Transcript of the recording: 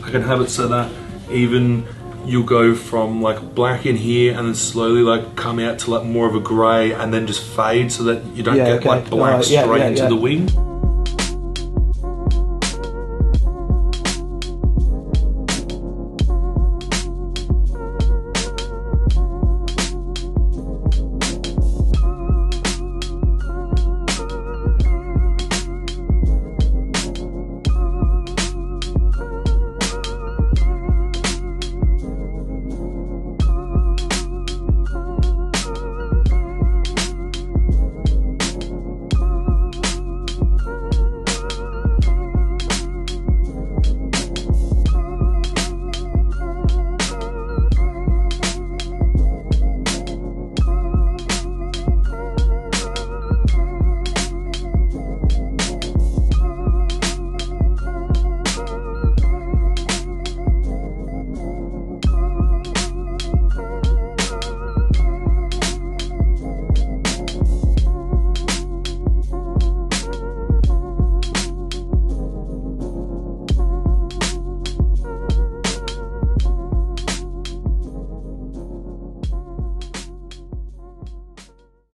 I can have it so that even you'll go from like black in here and then slowly like come out to like more of a grey and then just fade so that you don't get like black straight into the wing.